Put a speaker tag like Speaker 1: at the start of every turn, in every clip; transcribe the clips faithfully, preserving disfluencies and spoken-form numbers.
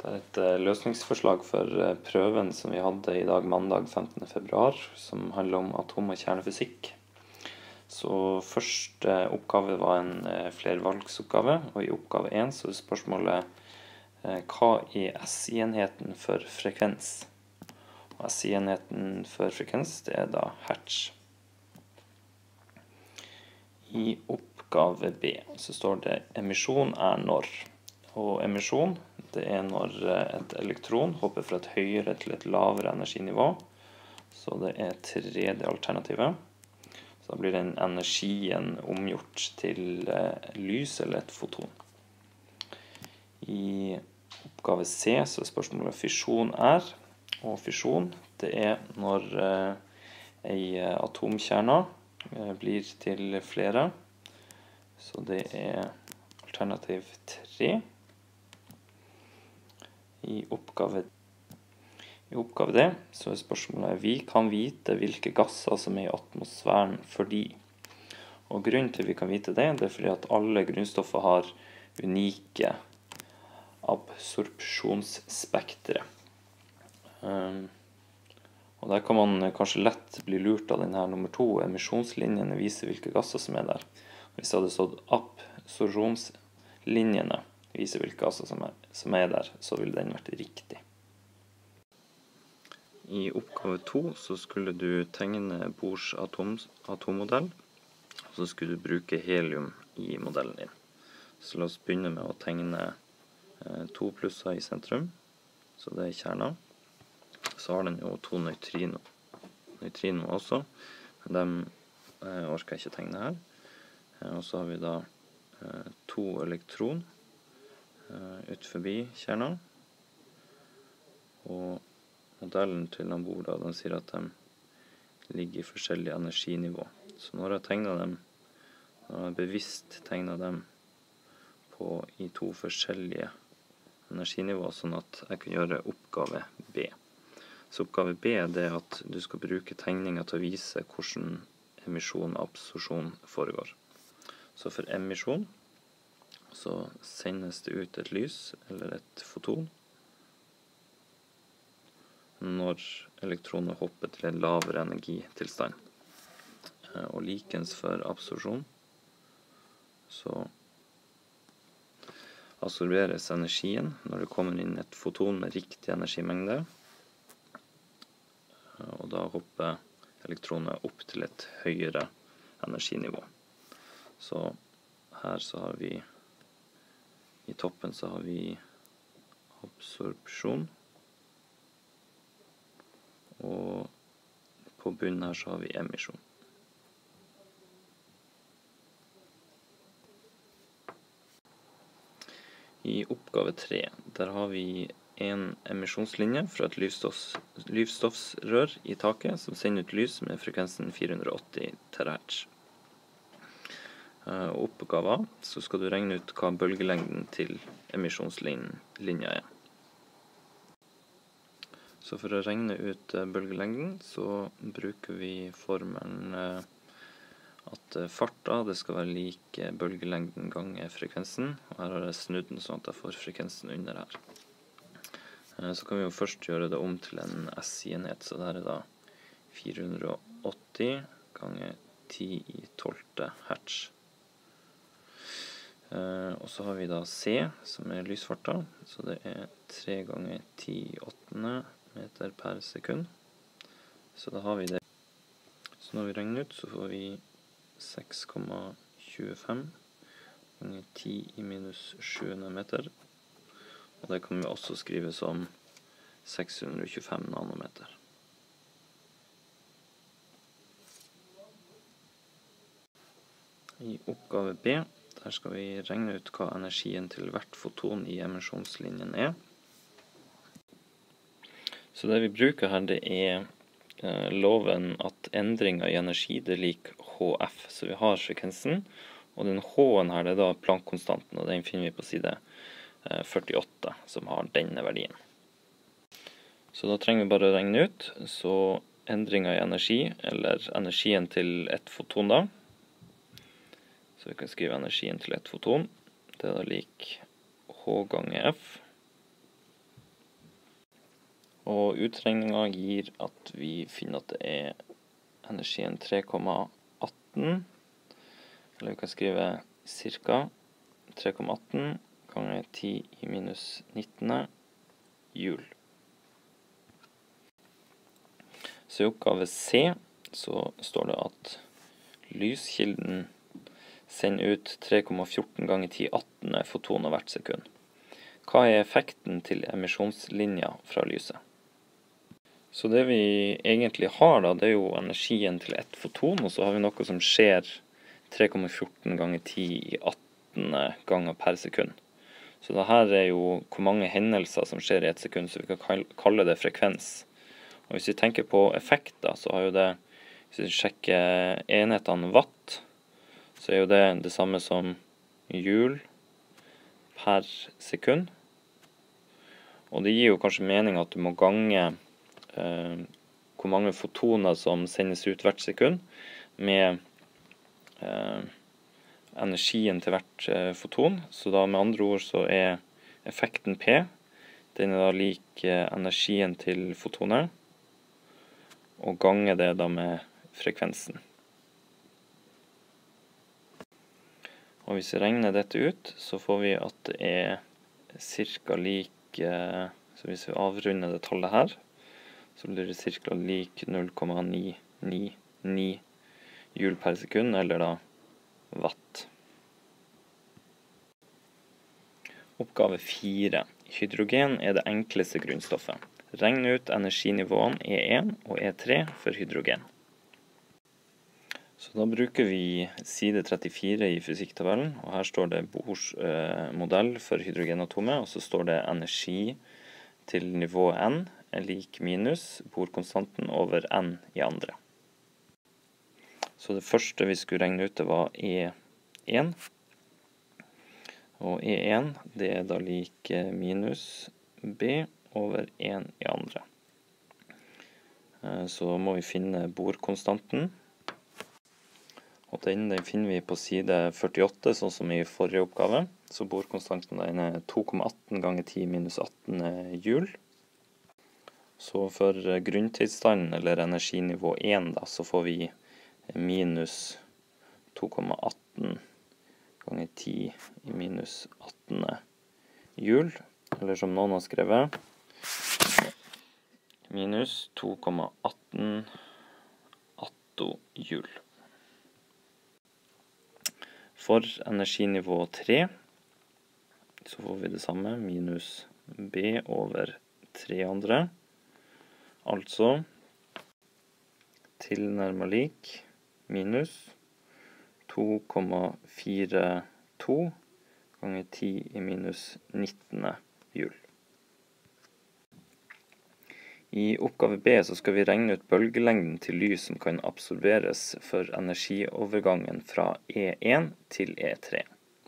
Speaker 1: Det er et eh, løsningsforslag for eh, prøven som vi hadde i dag mandag femtende februar, som handler om atom- og kjernefysikk. Så første oppgave var en eh, flervalgsoppgave, og i oppgave én så er spørsmålet eh, hva er S I-enheten for frekvens? Og S I-enheten for frekvens, det er da hertz. I oppgave B så står det emisjon er når. Og emisjon, det er når et elektron hopper fra et høyere til et lavere energinivå. Så det er tredje alternativet. Så da blir den energien omgjort til lys eller et foton. I oppgave C så er spørsmålet fisjon er. Og fisjon, det er når en atomkjerne blir til flere. Så det er alternativ tre. I oppgave, I oppgave D så er spørsmålet vi kan vite hvilke gasser som er i atmosfæren fordi. Og grunnen til vi kan vite det, det er fordi at alle grunnstoffer har unike absorpsjonsspektre. Um, og der kan man kanskje lett bli lurt av denne nummer to. Emisjonslinjene viser hvilke gasser som er der. Hvis det hadde stått absorpsjonslinjene viser hvilke gasser som er, som er der, så ville den vært riktig. I oppgave to så skulle du tegne Bohrs atom, atommodell, og så skulle du bruke helium i modellen din. Så la oss begynne med å tegne eh, to plusser i sentrum, så det er kjerner. Så har den jo to nøytrino, nøytrino også, men dem eh, orker jeg ikke tegne her. Eh, og så har vi da eh, to elektron, ut forbi kjernen, og modellen til Bohr da, den sier at de ligger i forskjellige energinivå. Så når jeg tegner dem, når jeg bevisst tegner dem på, i to forskjellige energinivå, sånn at jeg kan gjøre oppgave B. Så oppgave B er det at du skal bruke tegninger til å vise hvordan emisjon og absorpsjon foregår. Så for emisjon så sendes det ut et lys, eller et foton, når elektroner hopper til en lavere energitilstand. Og likens for absorpsjon, så absorberes energien når det kommer inn et foton med riktig energimengde, og da hopper elektroner opp til et høyere energinivå. Så her så har vi I toppen så har vi absorpsjon, og på bunnen her så har vi emisjon. I oppgave tre, der har vi en emisjonslinje fra et lysstoffs, lysstoffsrør i taket som sender ut lys med frekvensen fire hundre og åtti terahertz. Og oppgaven, så skal du regne ut hva bølgelengden til emisjonslinja er. Så for å regne ut bølgelengden, så bruker vi formelen at farta, det skal være lik bølgelengden ganger frekvensen. Og her har jeg snudd den sånn at jeg får frekvensen under her. Så kan vi jo først gjøre det om til en S I-enhet, så det her er da fire hundre og åtti ganger ti i tolvte hertz. Uh, og så har vi da C, som er lysfarta, så det er tre ganger ti i åttende meter per sekund. Så da har vi det. Så når vi regner ut, så får vi seks komma tjuefem ganger ti i minus sjuende meter. Og det kan vi også skrive som seks hundre og tjuefem nanometer. I oppgave B, her skal vi regne ut hva energien til hvert foton i emisjonslinjen er. Så det vi bruker her, det er eh, loven at endringer i energi, det er lik H F. Så vi har frekvensen, og den H-en her, det er da Planck-konstanten, og den finner vi på side eh, førtiåtte, som har denne verdien. Så da trenger vi bare å regne ut, så endringer i energi, eller energien til et foton da, så vi kan skrive energien til et foton. Det er da lik H ganger F. Og utregningen gir at vi finner at det er energien tre komma atten, eller vi kan skrive cirka tre komma atten ganger ti i minus nitten joule. Så i oppgave C så står det at lyskilden sender ut tre komma fjorten ganger ti atten fotoner hvert sekund. Hva er effekten til emisjonslinja fra lyset? Så det vi egentlig har da, det er jo energien til ett foton, og så har vi noe som skjer tre komma fjorten ganger ti i atten ganger per sekund. Så det her er jo hvor mange hendelser som skjer i ett sekund, så vi kan kalle det frekvens. Og hvis vi tenker på effekt da, så har jo det, hvis vi sjekker enhetene watt, så er jo det det samme som joule per sekund. Og det gir jo kanskje mening at du må gange eh, hvor mange fotoner som sendes ut hvert sekund med eh, energien til hvert eh, foton. Så da med andre ord så er effekten P, den er da lik eh, energien til fotoner, og gange det da med frekvensen. Og hvis vi regner dette ut, så får vi at det er cirka lik, så hvis vi avrunder det tallet her, så blir det cirka lik null komma ni ni ni joule per sekund, eller da watt. Oppgave fire. Hydrogen er det enkleste grunnstoffet. Regn ut energinivåene E en og E tre for hydrogen. Så da bruker vi side trettifire i fysikktabellen, og her står det Bohrs eh, modell for hydrogenatomet, og så står det energi til nivå N er lik minus Bohr-konstanten over N i andre. Så det første vi skulle regne ut det var E en, og E en det er da lik minus B over en i andre. Eh, så må vi finne Bohr-konstanten. Og den, den finner vi på side førtiåtte, sånn som i forrige oppgave. Så Bohr-konstanten er to komma atten ganger ti minus atten joule. Så for grunntilstanden, eller energinivå en, da, så får vi minus to komma atten ganger ti i minus atten joule. Eller som noen har skrevet, minus to komma atten atto joule. For energinivå tre så får vi det samme, minus B over tre andre. Altså tilnærmet lik minus to komma fire to ganger ti i minus nitten joule. I oppgave B så skal vi regne ut bølgelengden til lys som kan absorberes for energiovergangen fra E en til E tre.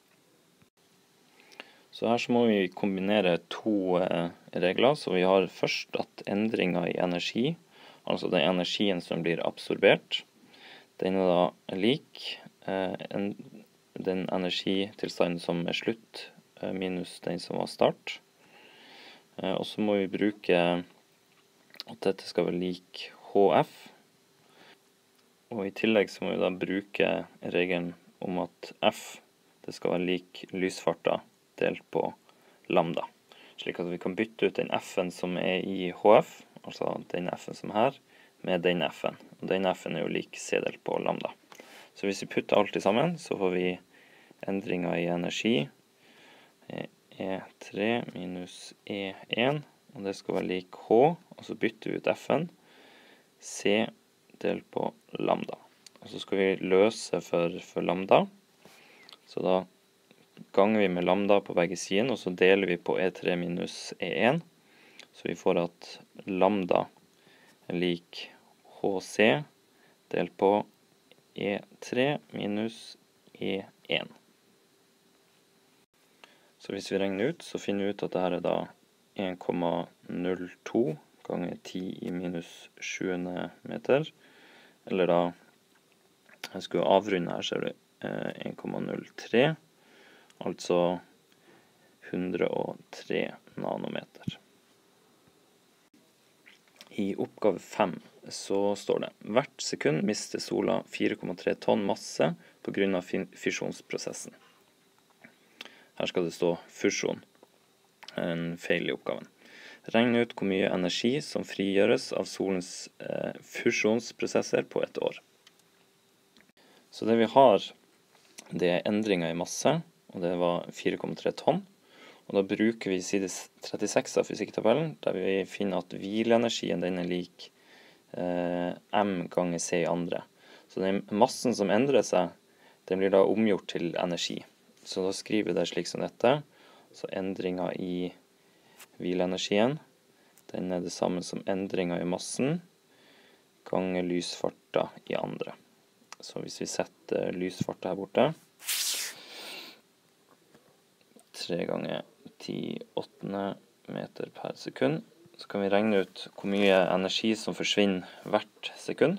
Speaker 1: Så her så må vi kombinere to eh, regler, så vi har først at endringen i energi, altså den energien som blir absorbert, den er da lik eh, en, den energitilstanden som er slutt eh, minus den som var start. Eh, og så må vi bruke at dette skal være lik H F, og i tillegg så må vi da bruke regelen om at F det skal være lik lysfarta delt på lambda, slik at vi kan bytte ut den F-en som er i H F, altså den F-en som her, med den F-en, og den F-en er jo lik C delt på lambda. Så hvis vi putter alt i sammen, så får vi endringer i energi, E tre minus E en, og det skal være lik H, og så bytter vi ut F-en, C delt på lambda. Og så skal vi løse for, for lambda, så da ganger vi med lambda på begge siden, og så deler vi på E tre minus E en, så vi får at lambda er lik H C delt på E tre minus E en. Så hvis vi regner ut, så finner vi ut at dette er da en komma null to ganger ti i minus sjuende meter, eller da, jeg skulle avrunde her, så er det en komma null tre, altså hundre og tre nanometer. I oppgave fem så står det hvert sekund mister sola fire komma tre tonn masse på grunn av fisjonsprosessen. Her skal det stå fusjon, en feil i oppgaven. Regn ut hvor mye energi som frigjøres av solens eh, fusjonsprosesser på et år. Så det vi har, det er endringer i masse, og det var fire komma tre tonn. Og da bruker vi side trettiseks av fysikktabellen, der vi finner at hvileenergien den er lik eh, m ganger c i andre. Så den massen som endrer seg, den blir da omgjort til energi. Så da skriver vi det slik som dette. Så endringen i hvileenergien, den er det samme som endringen i massen, ganger lysfarta i andre. Så hvis vi setter lysfarta her borte, tre ganger ti åttende meter per sekund, så kan vi regne ut hvor mye energi som forsvinner hvert sekund.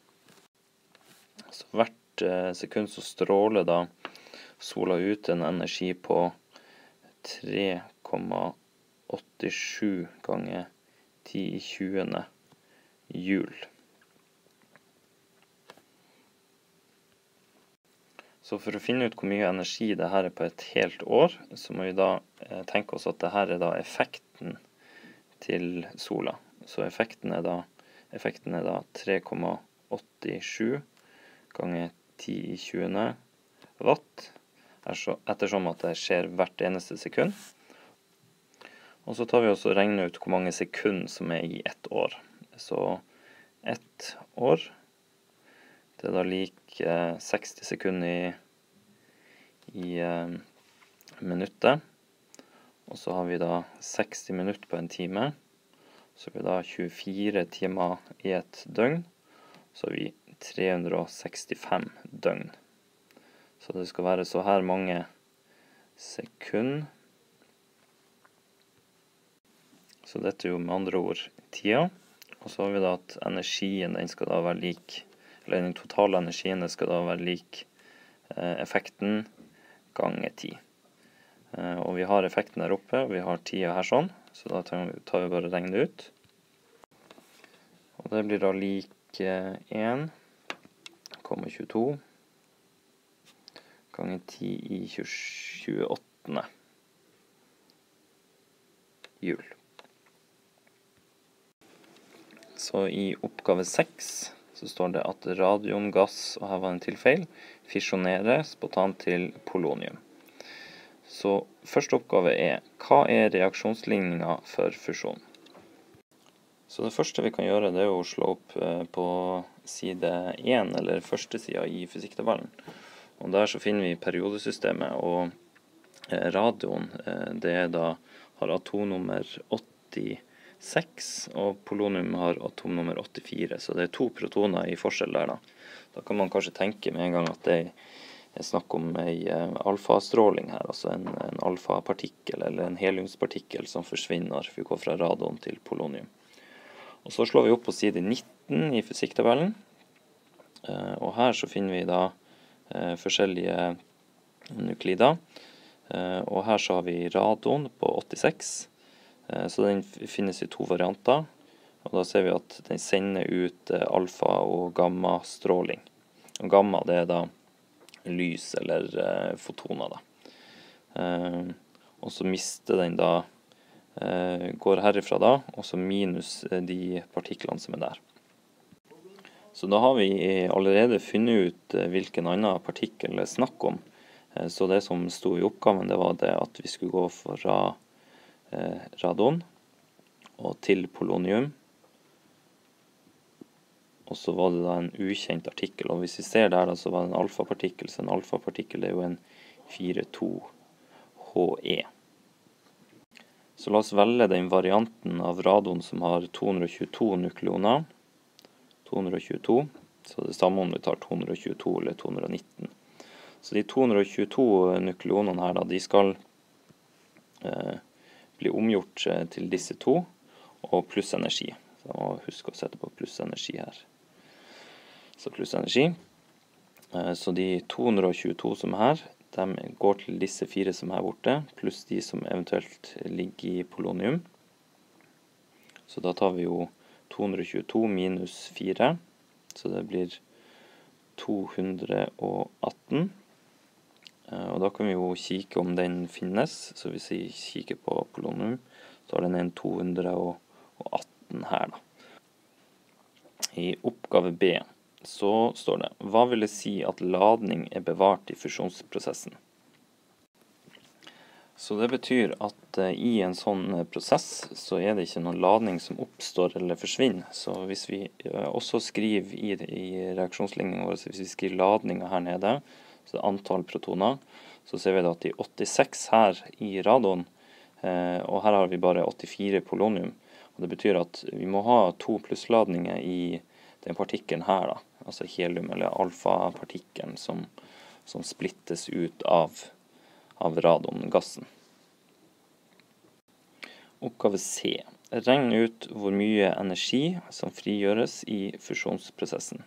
Speaker 1: Så hvert eh, sekund så stråler da sola ut en energi på tre komma åttisju ganger ti i tjuende joule. Så for å finne ut hvor mye energi det her er på et helt år, så må vi da eh, tenke oss at det her er da effekten til sola. Så effekten er da, effekten er da tre komma åttisju ganger ti i tjuende watt, ettersom at det skjer hvert eneste sekund. Og så tar vi også og regner ut hvor mange sekunder som er i ett år. Så ett år, det er da lik eh, seksti sekunder i, i eh, minuttet. Og så har vi da seksti minutter på en time. Så har vi da tjuefire timer i et døgn. Så har vi tre hundre sekstifem døgn. Så det skal være så her mange sekunder. Så dette er jo med andre ord tida. Og så har vi da at energien den skal da være lik, eller den totale energien den skal da være lik eh, effekten ganger ti. Eh, og vi har effekten der oppe, og vi har tida her sånn, så da tar vi, tar vi bare regn det ut. Og det blir da lik eh, en komma tjueto ganger ti i tjueåttende joule. Så i oppgave seks så står det at radium, gass, og her var en til feil, fisjonerer spontant til polonium. Så første oppgave er, hva er reaksjonsligningen for fusjon? Så det første vi kan gjøre, det er å slå opp på side én, eller første siden i fysikktabellen. Og der så finner vi periodesystemet, og radioen, det er da, har atomnummer åttiseks, og polonium har atomnummer åttifire, så det er to protoner i forskjell der da. Da kan man kanskje tenke med en gang at det er snakk om en alfastråling her, altså en, en alfapartikkel, eller en heliumspartikkel som forsvinner når vi går fra radon til polonium. Og så slår vi opp på side nitten i fysikktabellen, og her så finner vi da forskjellige nuklider, og her så har vi radon på åttiseks, så den finnes i to varianter, og da ser vi at den sender ut alfa- og gamma-stråling. Og gamma det er da lys eller fotoner da. Og så mister den da, går herifra da, og så minus de partiklene som er der. Så da har vi allerede funnet ut hvilken annen partikkel det er snakk om. Så det som stod i oppgaven, det var det at vi skulle gå fra eh, radon og til polonium. Og så var det da en ukjent artikkel, og hvis vi ser der da, så var det en alfapartikkel, så en alfapartikkel er jo en fire to H E. Så la oss velge den varianten av radon som har to hundre tjueto nukleoner. to hundre tjueto, så det er samme om vi tar to hundre tjueto eller to hundre nitten. Så de to hundre tjueto nukleonene her da, de skal eh, bli omgjort til disse to, og pluss energi. Så jeg må huske å sette på pluss energi her. Så pluss energi. Eh, så de to hundre tjueto som er her, de går til disse fire som er borte, pluss de som eventuelt ligger i polonium. Så da tar vi jo to hundre og tjueto minus fire, så det blir to hundre og atten. Og da kan vi jo kikke om den finnes, så hvis vi kikker på polonium, så har den en to hundre og atten her da. I oppgave B så står det, hva vil det si at ladning er bevart i fusjonsprosessen? Så det betyr at uh, i en sånn prosess så er det ikke noen ladning som oppstår eller forsvinner. Så hvis vi uh, også skriver i, i reaksjonsligningen vår, hvis vi skriver ladningen her nede, så det er antall protoner, så ser vi da at de åttiseks her i radon, uh, og her har vi bare åttifire polonium. Og det betyr at vi må ha to plussladninger i den partikkelen her da, altså helium eller alfa-partikkelen som, som splittes ut av av radongassen. Oppgave C. Regn ut hvor mye energi som frigjøres i fusjonsprosessen.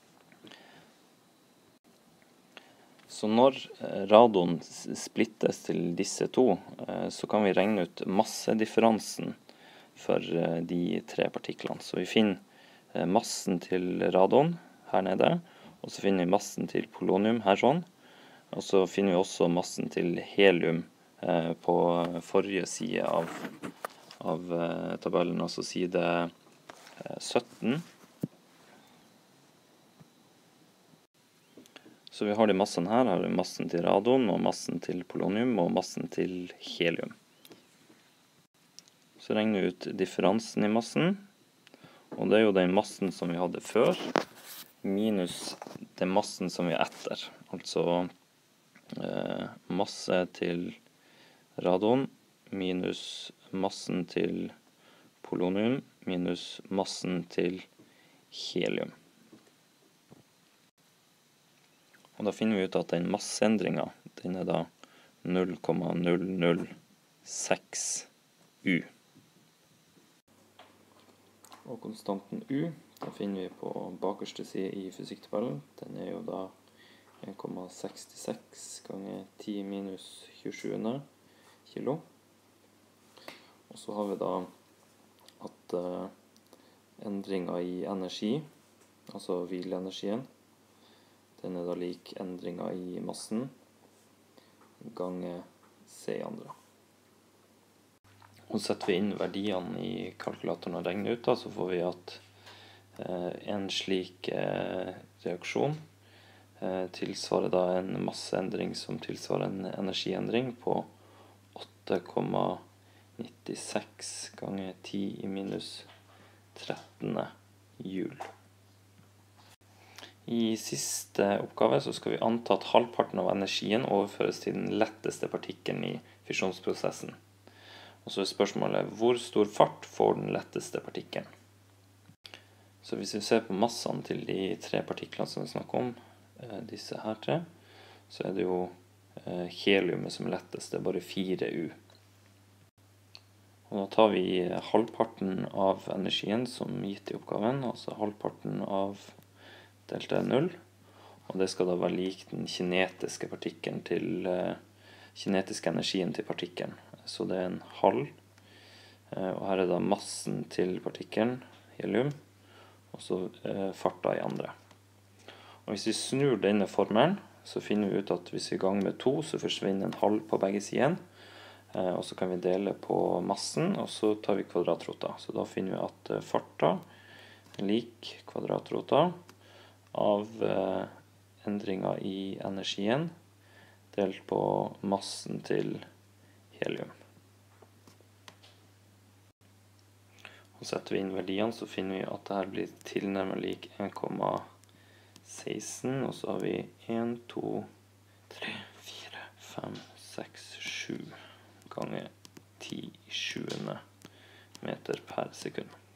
Speaker 1: Så når radon splittes til disse to, så kan vi regne ut massedifferansen for de tre partiklene. Så vi finner massen til radon her nede, og så finner vi massen til polonium her sånn. Og så finner vi også massen til helium eh, på forrige side av, av eh, tabellen, altså side eh, sytten. Så vi har de massene her, har vi massen til radon, og massen til polonium, og massen til helium. Så regner vi ut differansen i massen, og det er jo den massen som vi hadde før, minus den massen som vi er etter, altså Eh, masse til radon minus massen til polonium minus massen til helium. Og da finner vi ut at den masseendringen, den er da null komma null null seks U. Og konstanten U, da finner vi på bakerste side i fysikktabellen. Den er jo da en komma sekstiseks ganger ti minus tjuesju kilo. Og så har vi da at uh, endringen i energi, altså hvileenergien, den er da lik endringen i massen ganger C andre. Og setter vi inn verdiene i kalkulatoren og regner ut, da, så får vi at uh, en slik uh, reaksjon tilsvarer da en masseendring som tilsvarer en energiendring på åtte komma nittiseks ganger ti i minus trettende joule. I siste oppgave så skal vi anta at halvparten av energien overføres til den letteste partikkelen i fusjonsprosessen. Og så er spørsmålet, hvor stor fart får den letteste partikkelen? Så hvis vi ser på massene til de tre partiklene som vi snakker om, disse her tre, så er det jo eh, heliumet som er lettest, det er bare fire U. Og da tar vi halvparten av energien som gitt i oppgaven, altså halvparten av delta null, og det skal da være lik den kinetiske partikkelen til, eh, kinetiske energien til partikkelen. Så det er en halv, eh, og her er da massen til partikkelen, helium, og så eh, farta i andre. Og hvis vi snur denne formelen, så finner vi ut at hvis vi ganger med to, så forsvinner en halv på begge sider. Eh, og så kan vi dele på massen, og så tar vi kvadratrota. Så da finner vi at eh, farta er lik kvadratrota av eh, endringen i energien, delt på massen til helium. Og setter vi inn verdiene, så finner vi at dette blir tilnærmet lik en komma seksten, og så har vi en, to, tre, fire, fem, seks, sju ganger ti i sjuende meter per sekund.